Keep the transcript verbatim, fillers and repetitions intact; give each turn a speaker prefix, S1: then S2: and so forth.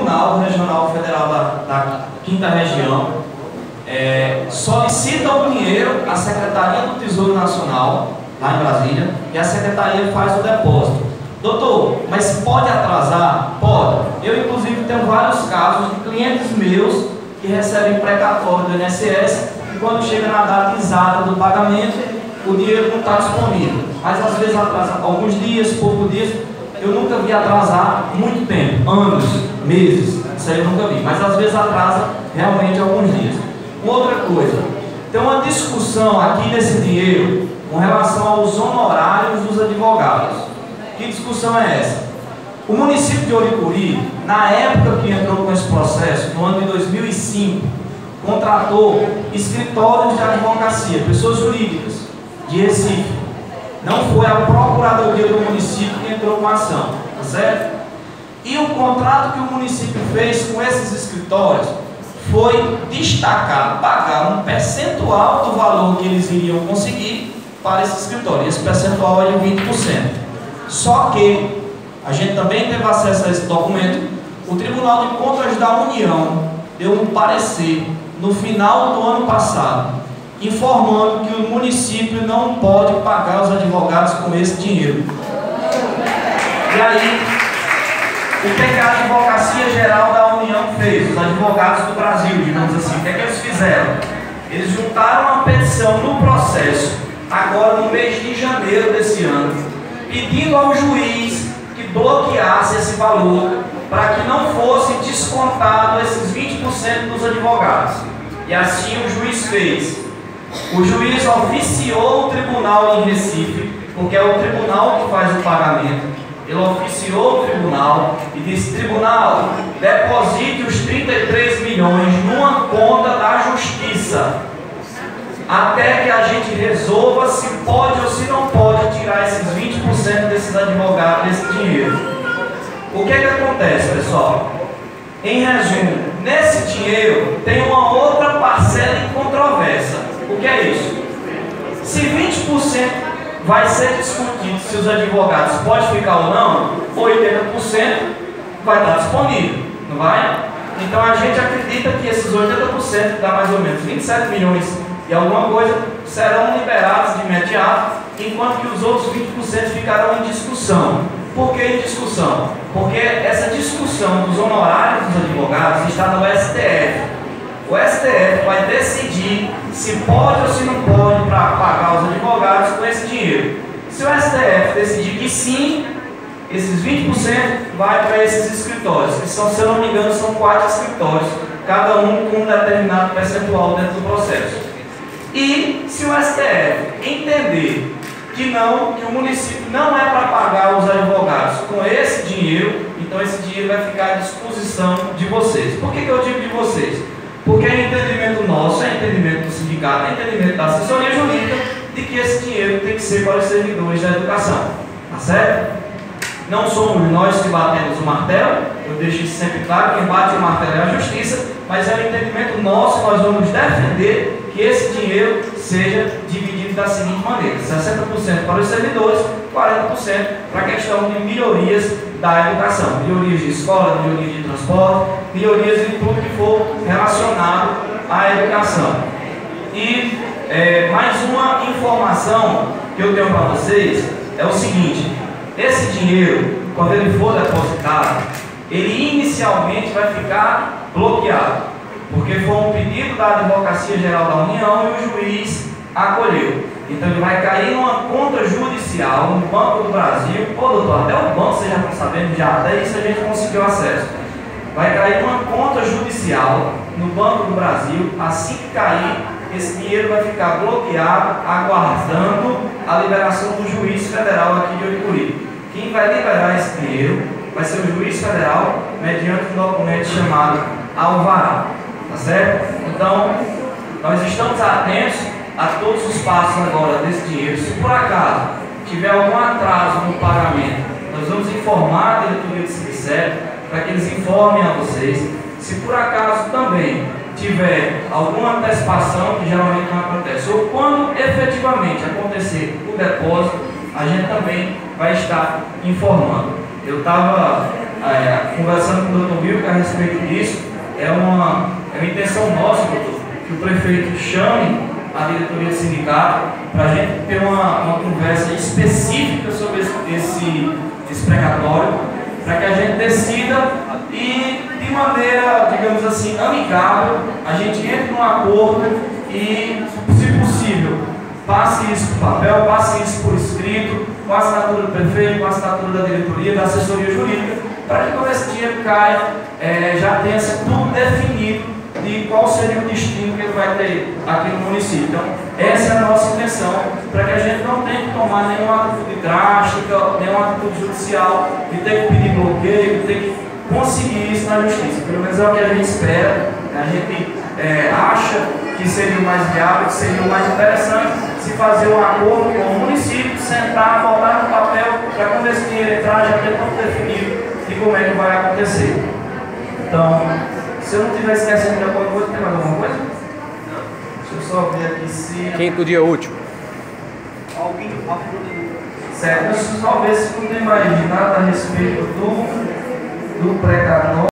S1: Tribunal Regional Federal da, da Quinta Região é, solicita o dinheiro à Secretaria do Tesouro Nacional, lá em Brasília, e a Secretaria faz o depósito. Doutor, mas pode atrasar? Pode. Eu, inclusive, tenho vários casos de clientes meus que recebem precatório do I N S S e quando chega na data exata do pagamento, o dinheiro não está disponível. Mas às vezes atrasa alguns dias, poucos dias. Eu nunca vi atrasar muito tempo, anos, meses, isso aí eu nunca vi. Mas às vezes atrasa realmente alguns dias. Outra coisa, tem uma discussão aqui nesse dinheiro com relação aos honorários dos advogados. Que discussão é essa? O município de Oricuri, na época que entrou com esse processo, no ano de dois mil e cinco, contratou escritórios de advocacia, pessoas jurídicas, de Recife. Não foi a Procuradoria do município que entrou com a ação, tá certo? E o contrato que o município fez com esses escritórios foi destacar, pagar um percentual do valor que eles iriam conseguir para esse escritório. Esse percentual é de vinte por cento. Só que a gente também teve acesso a esse documento. O Tribunal de Contas da União deu um parecer no final do ano passado, informando que o município não pode pagar os advogados com esse dinheiro. E aí, o que a Advocacia Geral da União fez? Os advogados do Brasil, digamos assim, o que é que eles fizeram? Eles juntaram uma petição no processo, agora no mês de janeiro desse ano, pedindo ao juiz que bloqueasse esse valor para que não fosse descontado esses vinte por cento dos advogados. E assim o juiz fez. O juiz oficiou o tribunal em Recife, porque é o tribunal que faz o pagamento. Ele oficiou o tribunal e disse: tribunal, deposite os trinta e três milhões numa conta da justiça, até que a gente resolva se pode ou se não pode tirar esses vinte por cento desses advogados, desse dinheiro. O que é que acontece, pessoal? Em resumo, nesse dinheiro tem uma outra parcela incontroversa. O que é isso? Se vinte por cento vai ser discutido se os advogados podem ficar ou não, oitenta por cento vai estar disponível, não vai? Então a gente acredita que esses oitenta por cento, dá mais ou menos vinte e sete milhões e alguma coisa, serão liberados de imediato, enquanto que os outros vinte por cento ficarão em discussão. Por que em discussão? Porque essa discussão dos honorários dos advogados está no S T F. O S T F vai decidir se pode ou se não pode para pagar os advogados com esse dinheiro. Se o S T F decidir que sim, esses vinte por cento vai para esses escritórios, que são, se eu não me engano, são quatro escritórios, cada um com um determinado percentual dentro do processo. E se o S T F entender que não, que o município não é para pagar os advogados com esse dinheiro, então esse dinheiro vai ficar à disposição de vocês. Por que, que eu digo de vocês? Porque é entendimento nosso, é entendimento do sindicato, é entendimento da assessoria jurídica de que esse dinheiro tem que ser para os servidores da educação, tá certo? Não somos nós que batemos o martelo, eu deixo isso sempre claro, quem bate o martelo é a justiça, mas é um entendimento nosso, nós vamos defender que esse dinheiro seja dividido da seguinte maneira: sessenta por cento para os servidores, quarenta por cento para a questão de melhorias da educação, melhorias de escola, melhorias de transporte, melhorias em tudo que for relacionado à educação. E é, mais uma informação que eu tenho para vocês é o seguinte: esse dinheiro, quando ele for depositado, ele inicialmente vai ficar bloqueado, porque foi um pedido da Advocacia Geral da União e o juiz acolheu. Então ele vai cair numa conta judicial no Banco do Brasil. Pô, doutor, até o banco vocês já estão sabendo, já até isso a gente conseguiu acesso. Vai cair numa conta judicial no Banco do Brasil. Assim que cair, esse dinheiro vai ficar bloqueado, aguardando a liberação do juiz federal aqui de Oricuri. Quem vai liberar esse dinheiro vai ser o juiz federal, mediante um documento chamado alvará, tá certo? Então, nós estamos atentos a todos os passos agora desse dinheiro. Se por acaso tiver algum atraso no pagamento, nós vamos informar a diretoria do Sindicep para que eles informem a vocês. Se por acaso também tiver alguma antecipação, que geralmente não acontece, ou quando efetivamente acontecer o depósito, a gente também vai estar informando. Eu estava é, conversando com o doutor Wilker a respeito disso, é uma, é uma intenção nossa, doutor, que o prefeito chame a diretoria do sindicato para a gente ter uma, uma conversa específica sobre esse, esse, esse precatório, para que a gente decida e, de maneira, digamos assim, amigável, a gente entre num acordo e, se possível, passe isso por papel, passe isso por escrito, com a assinatura do prefeito, com a assinatura da diretoria, da assessoria jurídica, para que quando esse dinheiro caia, é, já tenha tudo definido de qual seria o destino que ele vai ter aqui no município. Então, essa é a nossa intenção, para que a gente não tenha que tomar nenhuma atitude drástica, nenhuma atitude judicial, de ter que pedir bloqueio, de ter que conseguir isso na justiça. Pelo menos é o que a gente espera, a gente é, acha que seria o mais viável, que seria o mais interessante se fazer um acordo com o município, sentar, botar no papel, para quando esse dinheiro entrar, já ter tudo definido de como é que vai acontecer. Então, se eu não estiver esquecendo de alguma coisa, tem mais alguma coisa? Deixa eu só ver aqui se...
S2: Quinto dia útil.
S1: Alguém... Certo, deixa eu só ver se não tem mais nada a respeito do, do precatório.